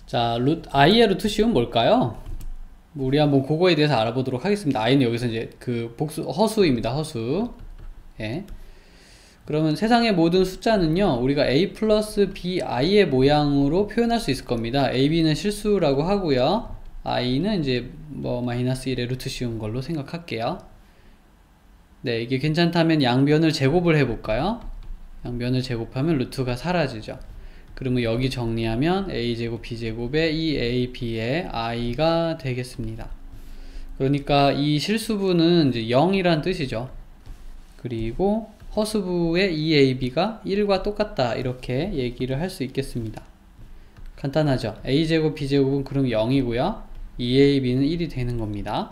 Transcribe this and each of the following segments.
자, i의 루트 씌운 뭘까요? 우리 한번 그거에 대해서 알아보도록 하겠습니다. i는 여기서 이제 그 허수입니다. 허수. 예. 그러면 세상의 모든 숫자는요, 우리가 a 플러스 bi의 모양으로 표현할 수 있을 겁니다. ab는 실수라고 하고요, i는 이제 뭐 마이너스 1의 루트 씌운 걸로 생각할게요. 네, 이게 괜찮다면 양변을 제곱을 해볼까요? 양변을 제곱하면 루트가 사라지죠. 그러면 여기 정리하면 a제곱 b제곱의 2ab의 i가 되겠습니다. 그러니까 이 실수부는 이제 0이란 뜻이죠. 그리고 허수부의 2ab가 1과 똑같다, 이렇게 얘기를 할 수 있겠습니다. 간단하죠. a제곱 b제곱은 그럼 0이고요 2ab는 1이 되는 겁니다.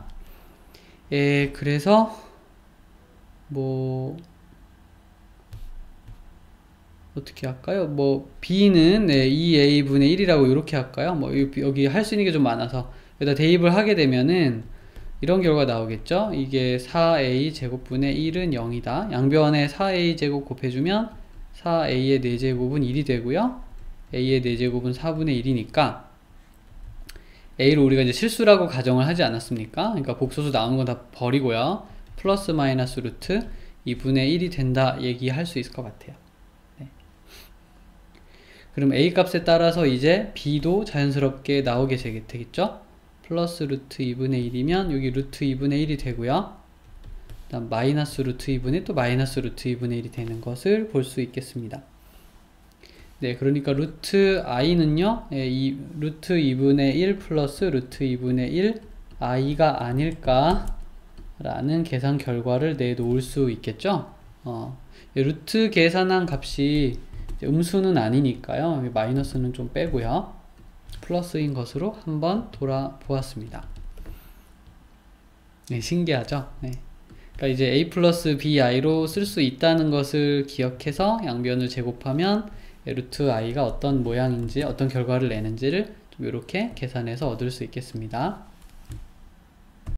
그래서 뭐 어떻게 할까요? 뭐 b는 2a분의 1이라고 이렇게 할까요? 뭐 여기 할 수 있는 게 좀 많아서 여기다 대입을 하게 되면은 이런 결과가 나오겠죠? 이게 4a 제곱분의 1은 0이다. 양변에 4a 제곱 곱해주면 4a의 4제곱은 1이 되고요, a의 4제곱은 4분의 1이니까 a를 우리가 이제 실수라고 가정을 하지 않았습니까? 그러니까 복소수 나오는 건 다 버리고요, 플러스 마이너스 루트 2분의 1이 된다 얘기할 수 있을 것 같아요. 네. 그럼 a 값에 따라서 이제 b도 자연스럽게 나오게 되겠죠? 플러스 루트 2분의 1이면 여기 루트 2분의 1이 되고요, 다음 마이너스 루트 2분의 또 마이너스 루트 2분의 1이 되는 것을 볼 수 있겠습니다. 네, 그러니까 루트 i는요, 루트 2분의 1 플러스 루트 2분의 1 i가 아닐까 라는 계산 결과를 내놓을 수 있겠죠. 루트 계산한 값이 음수는 아니니까요, 마이너스는 좀 빼고요, 플러스인 것으로 한번 돌아보았습니다. 네, 신기하죠? 네. 그러니까 이제 a 플러스 bi로 쓸 수 있다는 것을 기억해서 양변을 제곱하면 루트 i가 어떤 모양인지, 어떤 결과를 내는지를 좀 이렇게 계산해서 얻을 수 있겠습니다.